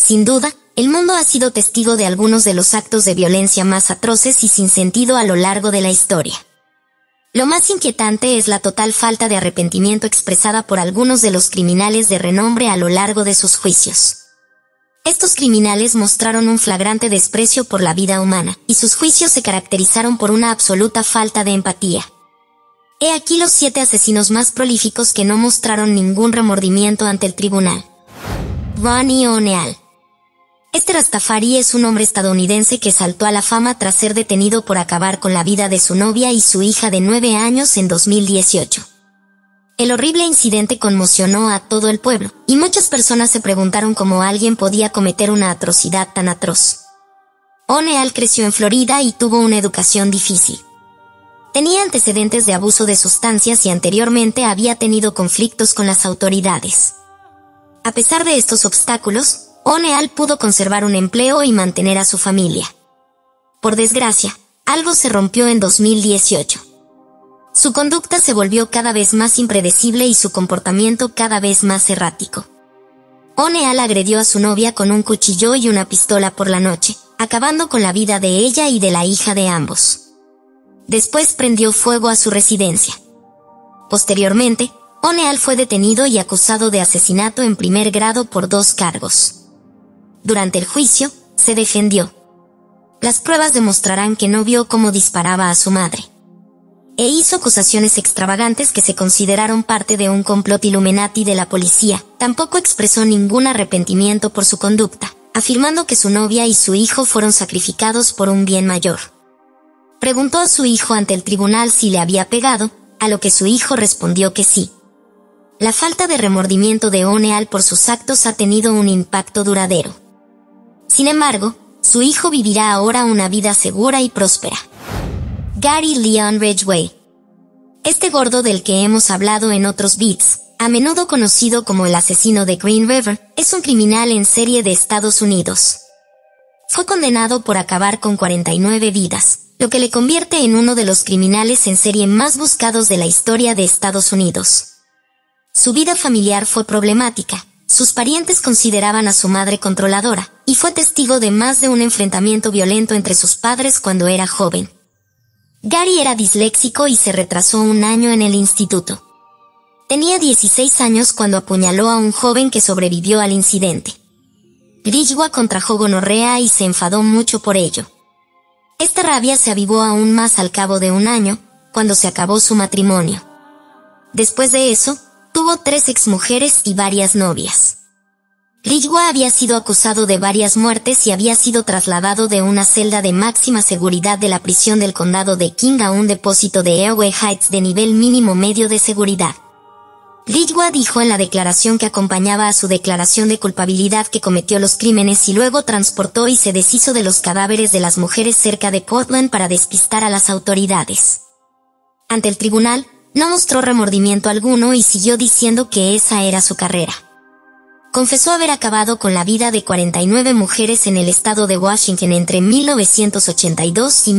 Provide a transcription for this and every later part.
Sin duda, el mundo ha sido testigo de algunos de los actos de violencia más atroces y sin sentido a lo largo de la historia. Lo más inquietante es la total falta de arrepentimiento expresada por algunos de los criminales de renombre a lo largo de sus juicios. Estos criminales mostraron un flagrante desprecio por la vida humana, y sus juicios se caracterizaron por una absoluta falta de empatía. He aquí los 7 asesinos más prolíficos que no mostraron ningún remordimiento ante el tribunal. Ronnie O'Neal. Este Rastafari es un hombre estadounidense que saltó a la fama tras ser detenido por acabar con la vida de su novia y su hija de 9 años en 2018. El horrible incidente conmocionó a todo el pueblo, y muchas personas se preguntaron cómo alguien podía cometer una atrocidad tan atroz. O'Neal creció en Florida y tuvo una educación difícil. Tenía antecedentes de abuso de sustancias y anteriormente había tenido conflictos con las autoridades. A pesar de estos obstáculos, O'Neal pudo conservar un empleo y mantener a su familia. Por desgracia, algo se rompió en 2018. Su conducta se volvió cada vez más impredecible y su comportamiento cada vez más errático. O'Neal agredió a su novia con un cuchillo y una pistola por la noche, acabando con la vida de ella y de la hija de ambos. Después prendió fuego a su residencia. Posteriormente, O'Neal fue detenido y acusado de asesinato en primer grado por 2 cargos. Durante el juicio, se defendió. Las pruebas demostrarán que no vio cómo disparaba a su madre. E hizo acusaciones extravagantes que se consideraron parte de un complot Illuminati de la policía. Tampoco expresó ningún arrepentimiento por su conducta, afirmando que su novia y su hijo fueron sacrificados por un bien mayor. Preguntó a su hijo ante el tribunal si le había pegado, a lo que su hijo respondió que sí. La falta de remordimiento de O'Neal por sus actos ha tenido un impacto duradero. Sin embargo, su hijo vivirá ahora una vida segura y próspera. Gary Leon Ridgway. Este gordo del que hemos hablado en otros beats, a menudo conocido como el asesino de Green River, es un criminal en serie de Estados Unidos. Fue condenado por acabar con 49 vidas, lo que le convierte en uno de los criminales en serie más buscados de la historia de Estados Unidos. Su vida familiar fue problemática. Sus parientes consideraban a su madre controladora, y fue testigo de más de un enfrentamiento violento entre sus padres cuando era joven. Gary era disléxico y se retrasó un año en el instituto. Tenía 16 años cuando apuñaló a un joven que sobrevivió al incidente. Ridgway contrajo gonorrea y se enfadó mucho por ello. Esta rabia se avivó aún más al cabo de un año, cuando se acabó su matrimonio. Después de eso, tuvo 3 exmujeres y varias novias. Ridgway había sido acusado de varias muertes y había sido trasladado de una celda de máxima seguridad de la prisión del condado de King a un depósito de Airway Heights de nivel mínimo medio de seguridad. Ridgway dijo en la declaración que acompañaba a su declaración de culpabilidad que cometió los crímenes y luego transportó y se deshizo de los cadáveres de las mujeres cerca de Portland para despistar a las autoridades. Ante el tribunal, no mostró remordimiento alguno y siguió diciendo que esa era su carrera. Confesó haber acabado con la vida de 49 mujeres en el estado de Washington entre 1982 y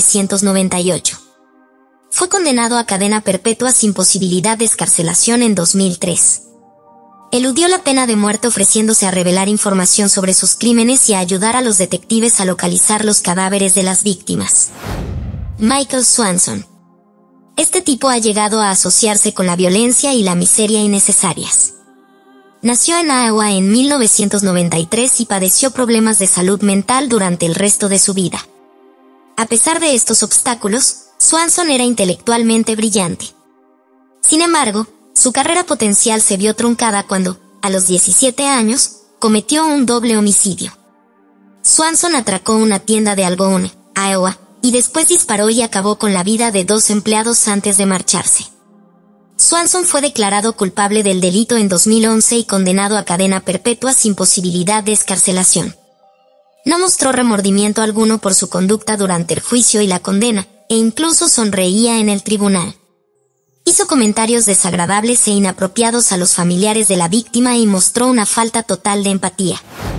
1998. Fue condenado a cadena perpetua sin posibilidad de excarcelación en 2003. Eludió la pena de muerte ofreciéndose a revelar información sobre sus crímenes y a ayudar a los detectives a localizar los cadáveres de las víctimas. Michael Swanson. Este tipo ha llegado a asociarse con la violencia y la miseria innecesarias. Nació en Iowa en 1993 y padeció problemas de salud mental durante el resto de su vida. A pesar de estos obstáculos, Swanson era intelectualmente brillante. Sin embargo, su carrera potencial se vio truncada cuando, a los 17 años, cometió un doble homicidio. Swanson atracó una tienda de Algone, Iowa, y después disparó y acabó con la vida de 2 empleados antes de marcharse. Swanson fue declarado culpable del delito en 2011 y condenado a cadena perpetua sin posibilidad de excarcelación. No mostró remordimiento alguno por su conducta durante el juicio y la condena, e incluso sonreía en el tribunal. Hizo comentarios desagradables e inapropiados a los familiares de la víctima y mostró una falta total de empatía.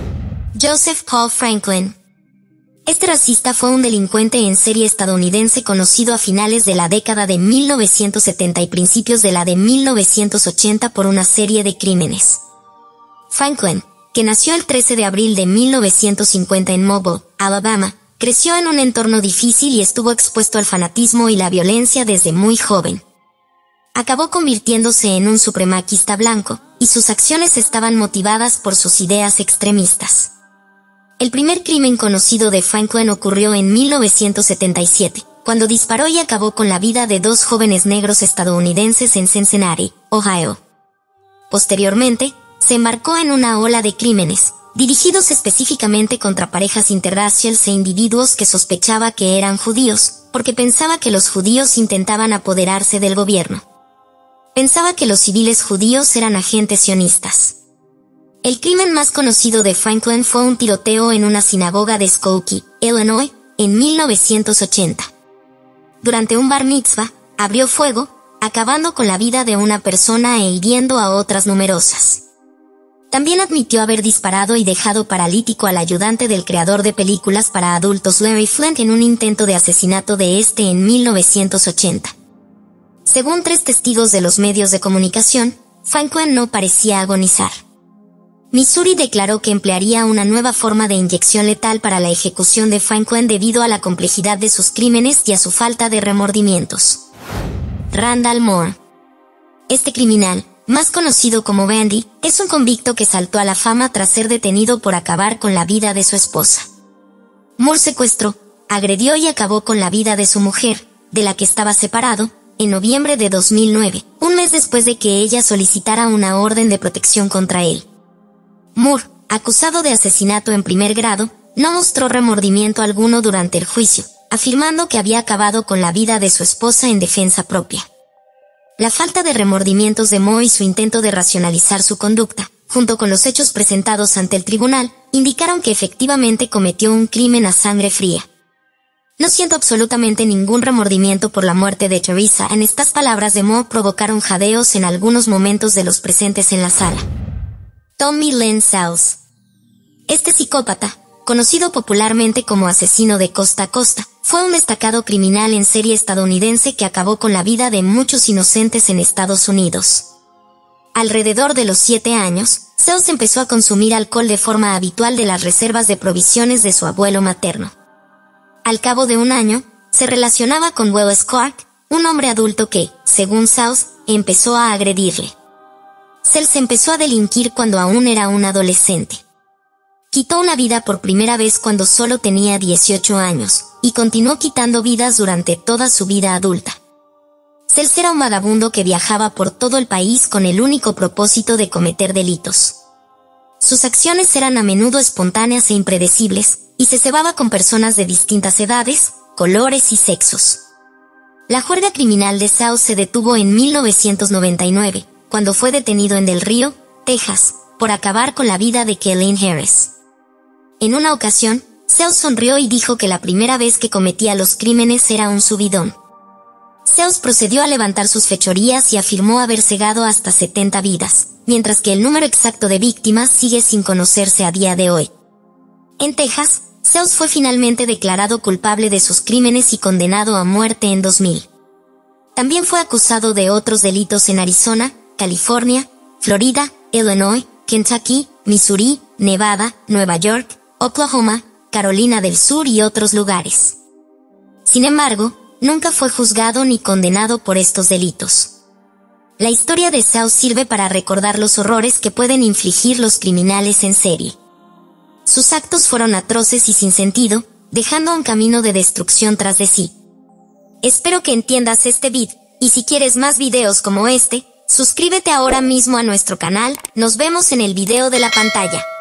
Joseph Paul Franklin. Este racista fue un delincuente en serie estadounidense conocido a finales de la década de 1970 y principios de la de 1980 por una serie de crímenes. Franklin, que nació el 13 de abril de 1950 en Mobile, Alabama, creció en un entorno difícil y estuvo expuesto al fanatismo y la violencia desde muy joven. Acabó convirtiéndose en un supremacista blanco, y sus acciones estaban motivadas por sus ideas extremistas. El primer crimen conocido de Franklin ocurrió en 1977, cuando disparó y acabó con la vida de 2 jóvenes negros estadounidenses en Cincinnati, Ohio. Posteriormente, se embarcó en una ola de crímenes, dirigidos específicamente contra parejas interraciales e individuos que sospechaba que eran judíos, porque pensaba que los judíos intentaban apoderarse del gobierno. Pensaba que los civiles judíos eran agentes sionistas. El crimen más conocido de Franklin fue un tiroteo en una sinagoga de Skokie, Illinois, en 1980. Durante un bar mitzvah, abrió fuego, acabando con la vida de una persona e hiriendo a otras numerosas. También admitió haber disparado y dejado paralítico al ayudante del creador de películas para adultos Larry Flint en un intento de asesinato de este en 1980. Según 3 testigos de los medios de comunicación, Franklin no parecía agonizar. Missouri declaró que emplearía una nueva forma de inyección letal para la ejecución de Franklin debido a la complejidad de sus crímenes y a su falta de remordimientos. Randall Moore. Este criminal, más conocido como Bandy, es un convicto que saltó a la fama tras ser detenido por acabar con la vida de su esposa. Moore secuestró, agredió y acabó con la vida de su mujer, de la que estaba separado, en noviembre de 2009, un mes después de que ella solicitara una orden de protección contra él. Moore, acusado de asesinato en primer grado, no mostró remordimiento alguno durante el juicio, afirmando que había acabado con la vida de su esposa en defensa propia. La falta de remordimientos de Moore y su intento de racionalizar su conducta, junto con los hechos presentados ante el tribunal, indicaron que efectivamente cometió un crimen a sangre fría. No siento absolutamente ningún remordimiento por la muerte de Teresa. En estas palabras de Moore provocaron jadeos en algunos momentos de los presentes en la sala. Tommy Len Sells. Este psicópata, conocido popularmente como asesino de costa a costa, fue un destacado criminal en serie estadounidense que acabó con la vida de muchos inocentes en Estados Unidos. Alrededor de los 7 años, Sells empezó a consumir alcohol de forma habitual de las reservas de provisiones de su abuelo materno. Al cabo de un año, se relacionaba con Wells Clark, un hombre adulto que, según Sells, empezó a agredirle. Sells empezó a delinquir cuando aún era un adolescente. Quitó una vida por primera vez cuando solo tenía 18 años, y continuó quitando vidas durante toda su vida adulta. Sells era un vagabundo que viajaba por todo el país con el único propósito de cometer delitos. Sus acciones eran a menudo espontáneas e impredecibles, y se cebaba con personas de distintas edades, colores y sexos. La juerga criminal de Sells se detuvo en 1999, cuando fue detenido en Del Río, Texas, por acabar con la vida de Kellen Harris. En una ocasión, Sells sonrió y dijo que la primera vez que cometía los crímenes era un subidón. Sells procedió a levantar sus fechorías y afirmó haber cegado hasta 70 vidas, mientras que el número exacto de víctimas sigue sin conocerse a día de hoy. En Texas, Sells fue finalmente declarado culpable de sus crímenes y condenado a muerte en 2000. También fue acusado de otros delitos en Arizona, California, Florida, Illinois, Kentucky, Missouri, Nevada, Nueva York, Oklahoma, Carolina del Sur y otros lugares. Sin embargo, nunca fue juzgado ni condenado por estos delitos. La historia de Sells sirve para recordar los horrores que pueden infligir los criminales en serie. Sus actos fueron atroces y sin sentido, dejando un camino de destrucción tras de sí. Espero que entiendas este video, y si quieres más videos como este, suscríbete ahora mismo a nuestro canal. Nos vemos en el video de la pantalla.